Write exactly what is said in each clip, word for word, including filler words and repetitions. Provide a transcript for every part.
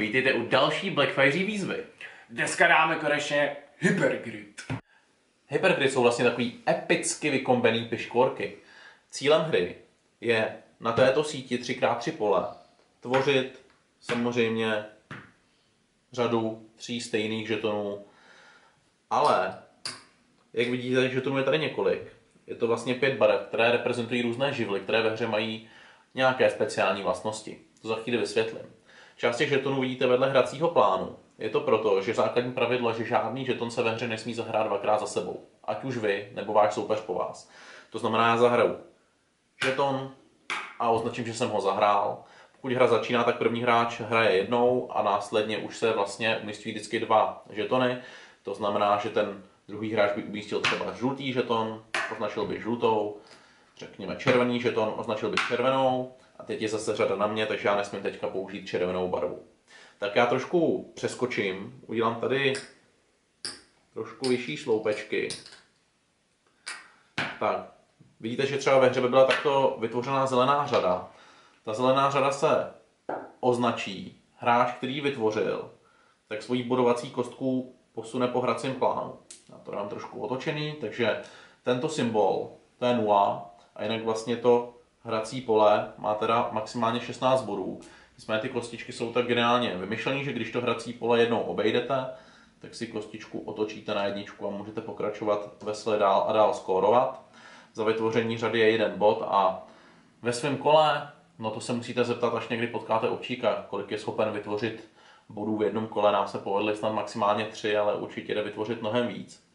vítejte u další Blackfire výzvy. Dneska dáme konečně Hypergrid. Hypergrid jsou vlastně takový epicky vykombený piškvorky. Cílem hry je na této síti tři krát tři pole tvořit samozřejmě řadu tří stejných žetonů, ale jak vidíte, žetonů je tady několik. Je to vlastně pět barev, které reprezentují různé živly, které ve hře mají nějaké speciální vlastnosti. To za chvíli vysvětlím. Část těch žetonů vidíte vedle hracího plánu. Je to proto, že základní pravidlo, že žádný žeton se ve hře nesmí zahrát dvakrát za sebou. Ať už vy, nebo váš soupeř po vás. To znamená, já zahraju žeton a označím, že jsem ho zahrál. Pokud hra začíná, tak první hráč hraje jednou a následně už se vlastně umístí vždycky dva žetony. To znamená, že ten druhý hráč by umístil třeba žlutý žeton, označil by žlutou, řekněme červený žeton, označil by červenou a teď je zase řada na mě, takže já nesmím teďka použít červenou barvu. Tak já trošku přeskočím, udělám tady trošku vyšší sloupečky. Tak, vidíte, že třeba ve hře by byla takto vytvořená zelená řada. Ta zelená řada se označí, hráč, který ji vytvořil, tak svoji bodovací kostku posune po hracím plánu. Já to dám trošku otočený, takže tento symbol, to je nula, a jinak vlastně to hrací pole má teda maximálně šestnáct bodů. Nicméně ty kostičky jsou tak geniálně vymyšlené, že když to hrací pole jednou obejdete, tak si kostičku otočíte na jedničku a můžete pokračovat vesle dál a dál skórovat. Za vytvoření řady je jeden bod a ve svém kole, no to se musíte zeptat, až někdy potkáte ovčíka, kolik je schopen vytvořit bodů v jednom kole. Nám se povedly snad maximálně tři, ale určitě jde vytvořit mnohem víc.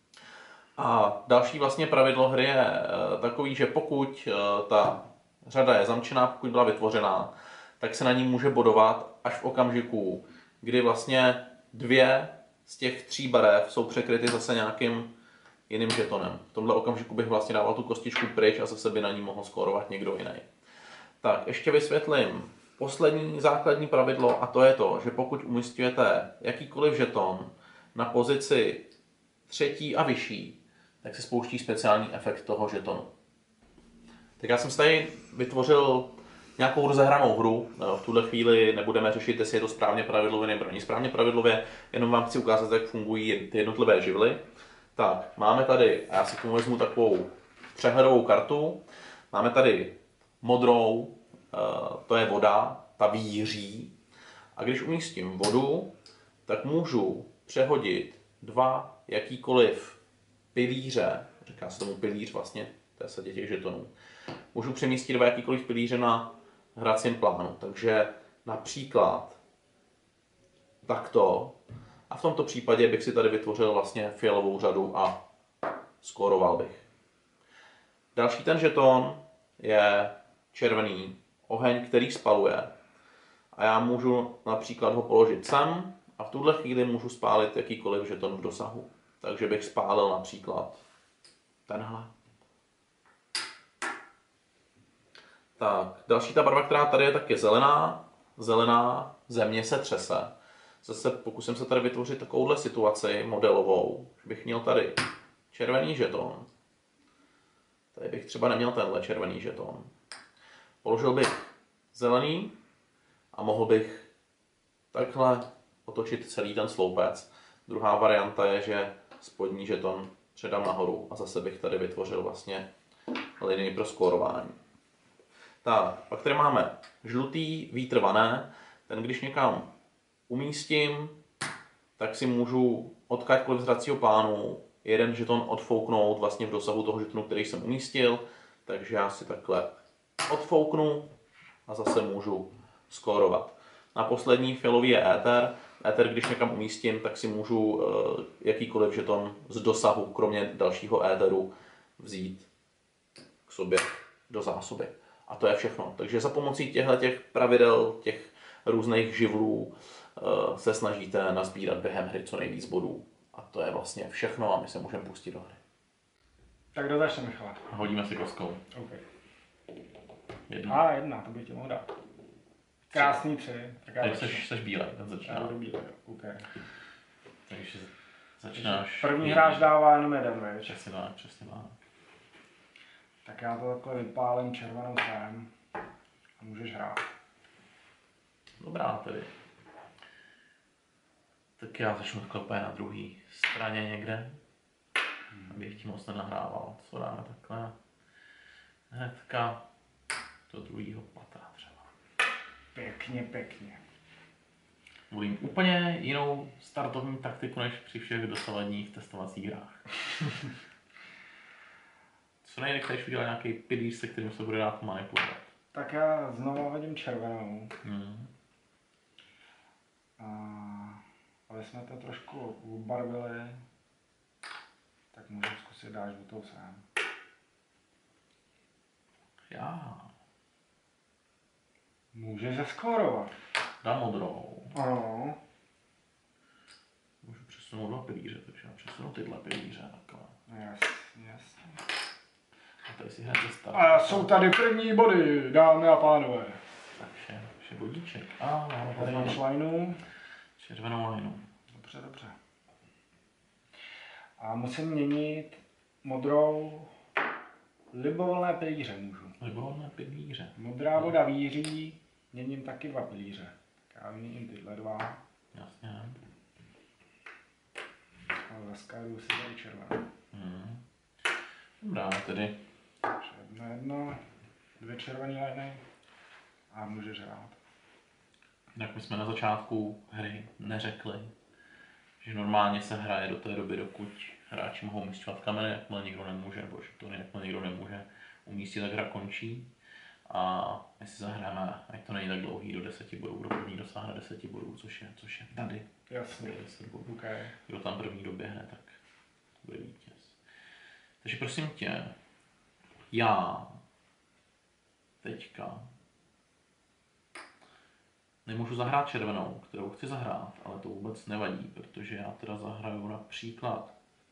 A další vlastně pravidlo hry je takový, že pokud ta řada je zamčená, pokud byla vytvořená, tak se na ní může bodovat až v okamžiku, kdy vlastně dvě z těch tří barev jsou překryty zase nějakým jiným žetonem. V tomhle okamžiku bych vlastně dával tu kostičku pryč a zase by na ní mohl skórovat někdo jiný. Tak, ještě vysvětlím poslední základní pravidlo a to je to, že pokud umísťujete jakýkoliv žeton na pozici třetí a vyšší, tak se spouští speciální efekt toho žetonu. Tak já jsem si tady vytvořil nějakou rozehranou hru. V tuhle chvíli nebudeme řešit, jestli je to správně pravidlově nebo není správně pravidlově, jenom vám chci ukázat, jak fungují ty jednotlivé živly. Tak, máme tady, a já si k tomu vezmu takovou přehledovou kartu, máme tady modrou, to je voda, ta víří. A když umístím vodu, tak můžu přehodit dva jakýkoliv pilíře, říká se tomu pilíř vlastně, to je sadě těch žetonů. Můžu přemístit dva jakýkoliv pilíře na hracím plánu, takže například takto. A v tomto případě bych si tady vytvořil vlastně fialovou řadu a skóroval bych. Další ten žeton je červený oheň, který spaluje. A já můžu například ho položit sem a v tuhle chvíli můžu spálit jakýkoliv žeton v dosahu. Takže bych spálil například tenhle. Tak, další ta barva, která tady je, tak je zelená. Zelená, země se třese. Zase pokusím se tady vytvořit takovouhle situaci modelovou, že bych měl tady červený žeton. Tady bych třeba neměl tenhle červený žeton. Položil bych zelený a mohl bych takhle otočit celý ten sloupec. Druhá varianta je, že spodní žeton předám nahoru a zase bych tady vytvořil vlastně linii pro skórování. Tak, pak tady máme žlutý vítr vané. Ten, když někam umístím, tak si můžu odkáďkoliv z hracího plánu jeden žeton odfouknout vlastně v dosahu toho žetonu, který jsem umístil. Takže já si takhle odfouknu a zase můžu skórovat. Na poslední fialový je éter. Éter, když někam umístím, tak si můžu jakýkoliv žeton z dosahu, kromě dalšího éteru, vzít k sobě do zásoby. A to je všechno. Takže za pomocí těchto pravidel, těch různých živlů se snažíte nazbírat během hry co nejvíc bodů. A to je vlastně všechno a my se můžeme pustit do hry. Tak kdo začne, Michale? Hodíme si kostkou. Okay. Jedna. A jedna, to bych ti mohl dát. Krásný tři. Tak já Takže seš, seš bílej, ten začíná. Já budu bílej, okay. Takže začínáš. První hráč dává jenom jeden, víš? Přesně tak, přesně tak. Tak já to takhle vypálím červenou sem a můžeš hrát. Dobrá tedy. Tak já začnu takhle úplně na druhé straně někde, hmm. abych tím moc nenahrával. Co dáme takhle? Hnedka do druhého patra třeba. Pěkně, pěkně. Volím úplně jinou startovní taktiku než při všech dosavadních testovacích hrách. Co nejrychlejší udělat nějaký pilíř, se kterým se bude dát manipulovat. Tak já znovu hodím červenou. Hmm. A aby jsme to trošku ubarvili, tak můžu zkusit dát žlutou sem. Já. Můžeš zaskórovat. Dám modrou. Ano. Můžu přesunout dva pilíře, takže já přesunu tyhle pilíře takhle. Jasně, jasně. A tady si hned start. A jsou tady první body, dámy a pánové. Takže, vše bodíček. A máme tady Označ lineu. červenou lineu. Dobře, dobře. A musím měnit modrou libovolné pilíře můžu. Libovolné pilíře. Modrá voda víří, měním taky dva pilíře. Tak já vyměním tyhle dva. Jasně. A zaskáruju si tady červenou. Hmm. Dobrá, tedy. Jedno, jedno, dvě červené liny a můžeš hrát. Jak my jsme na začátku hry neřekli, že normálně se hraje do té doby, dokud hráči mohou umísťovat kameny, jakmile nikdo nemůže, nebo žetony, jakmile nikdo nemůže umístit, tak hra končí. A my si zahrajeme, ať to není tak dlouhý, do deseti bodů, kdo první dosáhne deseti bodů, což je, což je tady. Jasně. deset bodů. Okay. Kdo tam první doběhne, tak bude vítěz. Takže prosím tě, já teďka nemůžu zahrát červenou, kterou chci zahrát, ale to vůbec nevadí, protože já teda zahraju například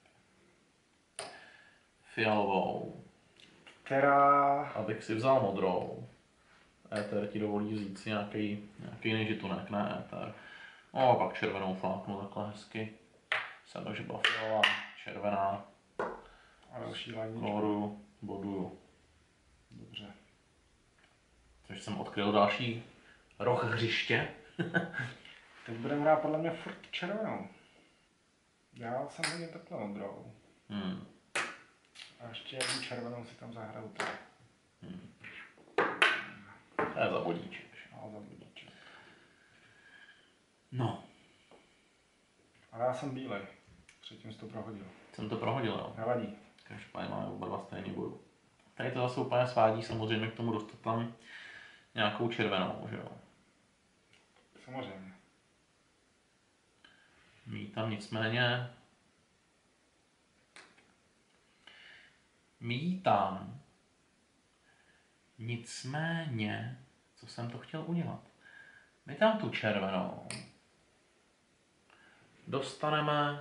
fialovou, která... abych si vzal modrou. Éter ti dovolí vzít si nějaký, nějaký nežitunek, ne éter. No a pak červenou fláknu takhle hezky. Jsem to, že byla fialová, červená. A další lajničku. Koloru, boduju. Dobře. Takže jsem odkryl další roh hřiště. Teď budeme hrát podle mě furt červenou. Já jsem hodně takhle modrou. Hmm. A ještě jednu červenou si tam zahraju tady. Hmm. To je za bodíček. A za budíček. No. Ale já jsem bílej. Předtím jsi to prohodil. Jsem to prohodil, jo. Nevadí. Každopádně máme oba dva stejně bodů. Tady to zase úplně svádí samozřejmě k tomu dostat tam nějakou červenou, že jo. Samozřejmě. Mít tam nicméně... Mít tam... Nicméně... Co jsem to chtěl udělat? My tam tu červenou... Dostaneme...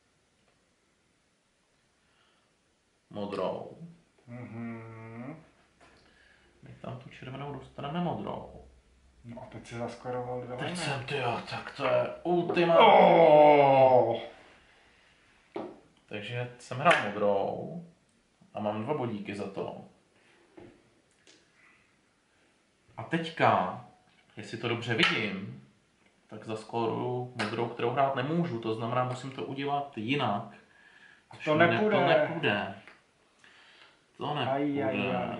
Modrou. Mhm. My tam tu červenou dostaneme modrou. No a teď si zaskoroval dvě Teď liny. jsem, tyjo, tak to je ultima. Oh! Takže jsem hrál modrou a mám dva bodíky za to. A teďka, jestli to dobře vidím, tak zaskoruju modrou, kterou hrát nemůžu. To znamená, musím to udělat jinak. To nepůjde. To nepůjde. To nepůjde. Aj, aj, aj.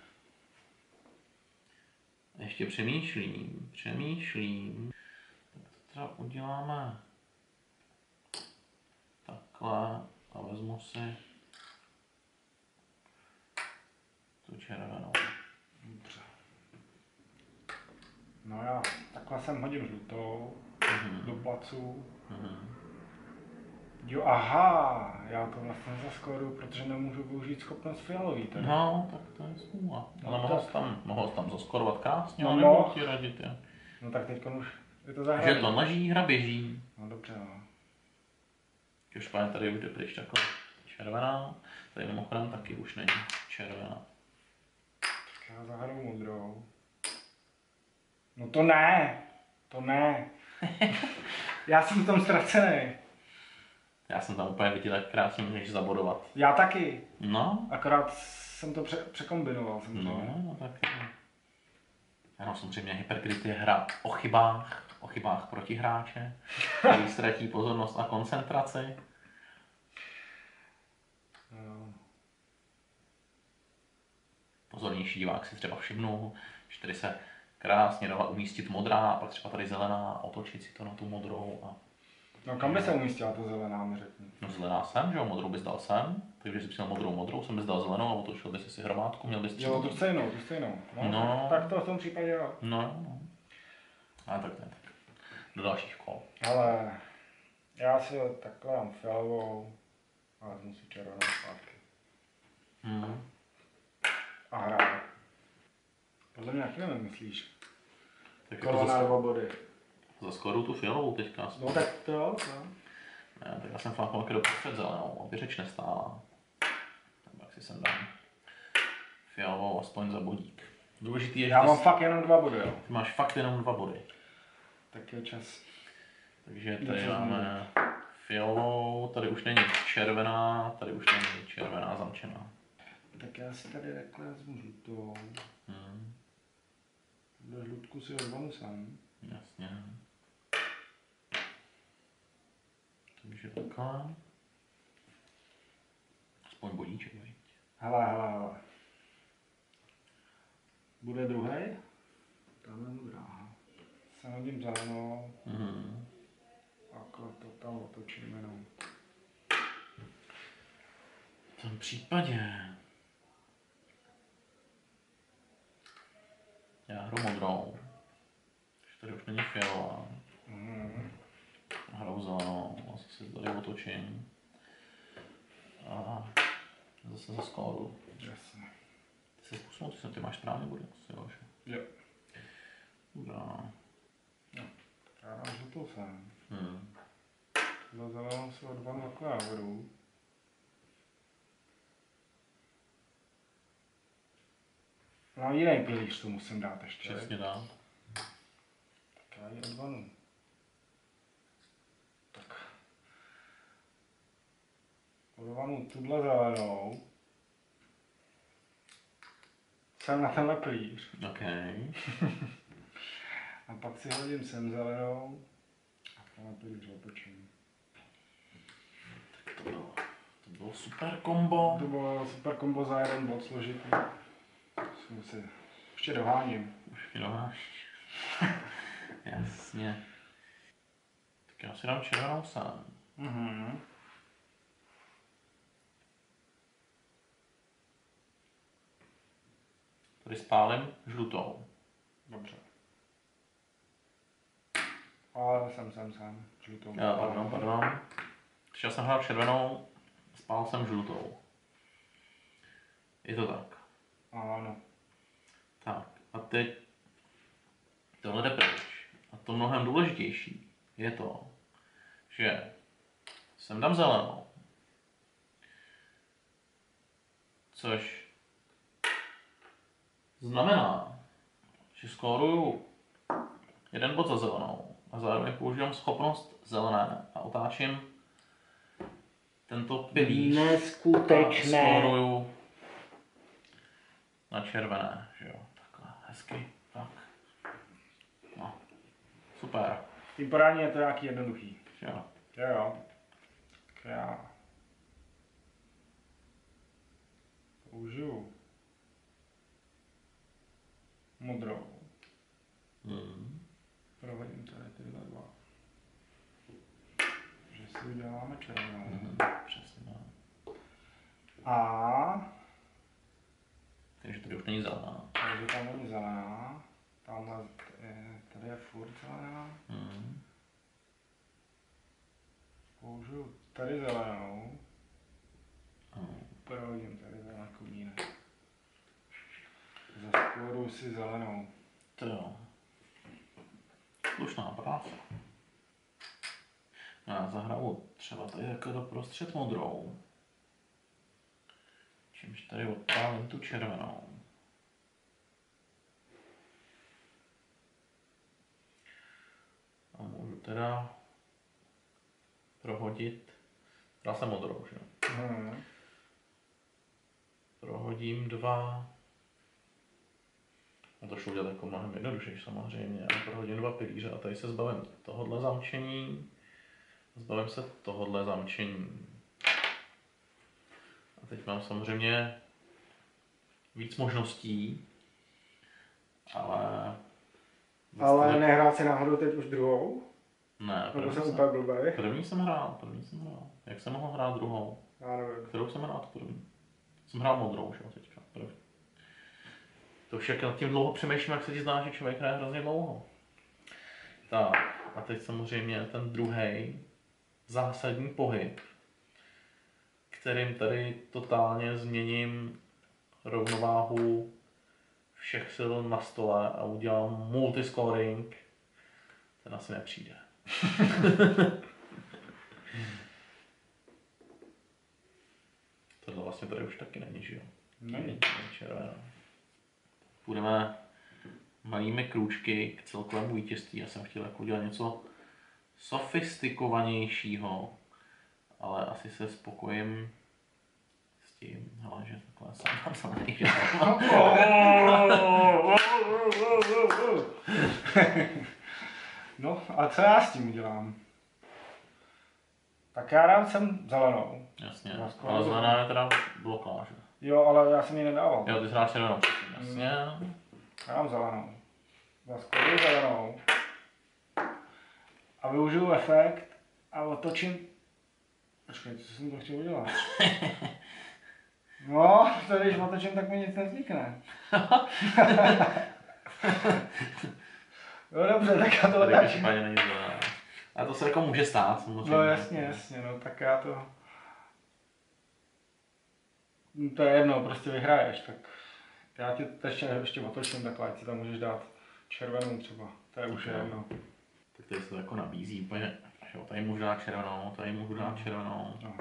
Ještě přemýšlím, přemýšlím. Tak to třeba uděláme takhle a vezmu si tu červenou. Dobře. No já takhle jsem hodím žlutou Mhm. do placu. Mhm. Jo, aha, já to vlastně zaskoruju, protože nemůžu využít schopnost fialový tady. No, tak to je smůla. Ale No, mohl tak. jsi tam, mohl jsi tam zaskorovat krásně, No, ale nebudu mohl. ti radit. Je. No tak teď už je to Že zahrané. to leží, hra běží. No dobře, no. Každopádně tady už jde pryč takhle červená. Tady mimochodem taky už není červená. Tak já zahraju modrou. No to ne, to ne. Já jsem v tom ztracený. Já jsem tam úplně viděl, jak krásně můžeš zabodovat. Já taky, No, akorát jsem to pře- překombinoval samozřejmě. no, no tak. Já No samozřejmě Hypergrid je hra o chybách, o chybách protihráče, který ztratí pozornost a koncentraci. No. Pozornější divák si třeba všimnul, že tady se krásně dala umístit modrá, a pak třeba tady zelená, otočit si to na tu modrou. A... No kam by se umístila ta zelená, mi řekni? No zelená sem, že jo, modrou bys dal sem, takže jsi měl modrou modrou, jsem bys dal zelenou a otočil bys si hromádku, měl bys Jo, tu stejnou, tu stejnou. No, No. Tak to v tom případě jo. No, no. A tak ne, tak. Do dalších kol. Ale já si takhle dám fialovou a vezmu si červenou zpátky. Hmm. A hraju. Podle mě taky nemyslíš. Tak Kolo jako na za, dva body. za skoru tu fialovou teďka. No tak to jo, no. Ne, tak já jsem fláknul do prostřed zelenou, aby řeč nestála. Tak si sem dám fialovou aspoň za bodík. Důležitý je, Já že mám ty, fakt jenom dva body, jo. ty máš fakt jenom dva body. Tak je čas. Takže tady Dobře, máme fialovou, tady už není červená, tady už není červená zamčená. Tak já si tady takhle vezmu žlutou. Hmm, Do žlutku si rozvanu sám. jasně. Takže takhle. Aspoň bodíček, viď? Hele, hele, hele. Bude druhý? Tamhle modrá. Se hodím zelenou. Mhm. Takhle to tam otočím jenom. V tom případě já hru modrou, když tady už není fialová, Mhm. hraju zelenou, zase si tady otočím a zase za skóru. Jasně. Ty se zkusil, ty, se- ty máš správně body, asi jo, že? Jo. Dobrá. Já dám žlutou sem. Hmm. Za zelenou si odvanu takhle nahoru. Mám jiný pilíř, to musím dát ještě. Přesně dá. Tak já ji odvanu. Tak. Odvanu tuhle zelenou. Jsem na tenhle pilíř. OK. A pak si hodím sem zelenou. A tenhle pilíř otočím. Tak to bylo, to bylo super kombo. To bylo super kombo za jeden bod složitý. Musím si... Ještě doháním. Už mi doháš. Jasně. Tak já si dám červenou sám. Mhm. Tady spálím žlutou. Dobře. Ale jsem, jsem, jsem. Žlutou. Já, pardon, pardon. Když já jsem hrál červenou, spál jsem žlutou. Je to tak. Ano. Tak, a teď tohle jde pryč. A to mnohem důležitější je to, že sem dám zelenou. Což znamená, že skóruju jeden bod za zelenou a zároveň používám schopnost zelené a otáčím tento pilíř a skóruju na červené, že jo, takhle, hezky, tak. No, super, Tím podání je to nějaký jednoduchý. že jo. Jo, jo. Tak já použiju modrou. Hmm. Prohodím tady tyhle dva. Že si uděláme červenou. Hmm. Přesně, no. A Takže tady už není zelená. takže tam není zelená. Tamhle je, tady je furt zelená. Hmm. Použiju tady zelenou. Hmm. Prohodím tady zelená komínek. Zaskóruju si zelenou. To jo. Slušná práce. Já zahraju třeba tady jako doprostřed modrou. Čímž tady odpálím tu červenou. A můžu teda prohodit, dal jsem modrou, že jo? Hmm. Prohodím dva No to šlo dělat jako mnohem jednodušeji samozřejmě, ale pro hodinu dva pilíře a tady se zbavím tohohle zamčení, zbavím se tohohle zamčení. A teď mám samozřejmě víc možností, ale... Ale nehrát si náhodou teď už druhou? Ne, Nebo první jsem jsem, úplně blbej? první jsem hrál, první jsem hrál. Jak jsem mohl hrát druhou? Já nevím. Kterou jsem hrál tu první? Jsem hrál modrou, že jo, teďka, první. To už jak nad tím dlouho přemýšlím, jak se ti zdá, že člověk hraje hrozně dlouho. Tak, a teď samozřejmě ten druhý zásadní pohyb, kterým tady totálně změním rovnováhu všech sil na stole a udělám multiscoring, ten asi nepřijde. Tohle vlastně tady už taky není, že jo? Není. Červená. Půjdeme malými krůčky k celkovému vítězství. Já jsem chtěl jako udělat něco sofistikovanějšího, ale asi se spokojím s tím, hele, že takhle jsem tam samý, že No a co já s tím udělám? Tak já dám sem zelenou. Jasně, Vlastně. ale zelená je teda blokáž. Jo, ale já jsem ji nedával. Jo, ty jsi hrál červenou, jasně. Já dám zelenou. Zaskočím zelenou. A využiju efekt a otočím... Počkej, co jsem to chtěl udělat? No, to když otočím, tak mi nic nevznikne. No dobře, tak já to Tady otočím. každopádně není zelená. A to se jako může stát, samozřejmě. No jasně, jasně, no tak já to... No, to je jedno, prostě vyhraješ, tak já ti ještě, ještě otočím takhle, ať si tam můžeš dát červenou třeba, to je už Jo. jedno. Tak tady se to jako nabízí úplně, jo, tady můžu dát červenou, tady můžu dát červenou. No.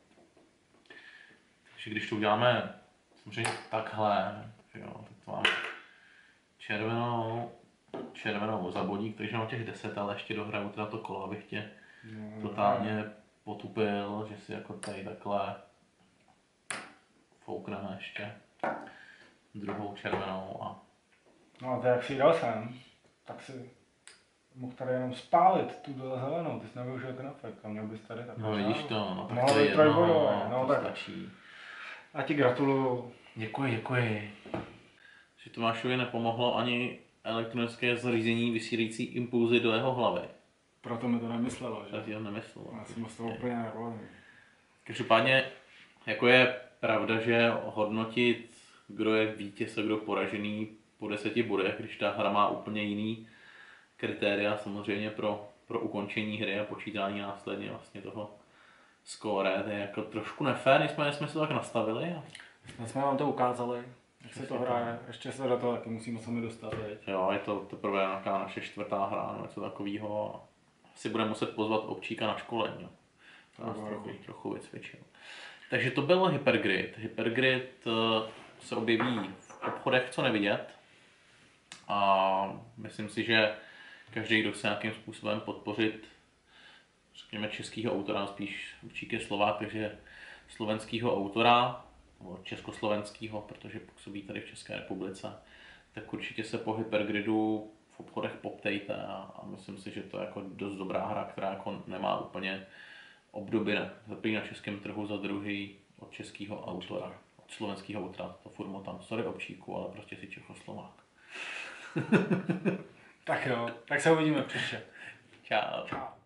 Takže když to uděláme samozřejmě takhle, jo, tak to mám červenou, červenou za bodík, takže mám těch deset, ale ještě dohraju teda to kolo, abych tě No, totálně potupil, že si jako tady takhle foukneme ještě druhou červenou a no a to jak si dal sem, tak si mohl tady jenom spálit tu dole zelenou, ty jsi nevyužil ten efekt a měl bys tady takhle. no vidíš to, no tak Mohlo to je být jedno, trojbodové, no to tak. stačí. A ti gratuluju. Děkuji, děkuji. Že Tomášovi nepomohlo ani elektronické zařízení vysílající impulzy do jeho hlavy. Proto mi to nemyslelo, Tak že? já nemyslel. Já jsem z toho úplně nervózní. Každopádně, jako je pravda, že hodnotit, kdo je vítěz a kdo poražený po deseti bodech, když ta hra má úplně jiný kritéria samozřejmě pro, pro ukončení hry a počítání následně vlastně toho skóre, to je jako trošku nefér, nicméně jsme se to tak nastavili. A... My jsme vám to ukázali, jak se to hraje, ještě se do toho taky musíme sami dostat, veď. Jo, je to teprve nějaká naše čtvrtá hra nebo něco takového. Asi budeme muset pozvat občíka na školení. Jo. To nás trochu, trochu vycvičil. Takže to byl Hypergrid. Hypergrid se objeví v obchodech co nevidět. A myslím si, že každý, kdo chce nějakým způsobem podpořit řekněme českého autora, spíš Občík je Slovák, takže slovenského autora, nebo československého, protože působí tady v České republice, tak určitě se po Hypergridu v obchodech poptejte a, a myslím si, že to je jako dost dobrá hra, která jako nemá úplně obdoby na, za první na českém trhu, za druhý od českého autora, od slovenského autora, to furt tam, sorry Občíku, ale prostě si Čechoslovák. Tak jo, tak se uvidíme příště. Čau. Čau.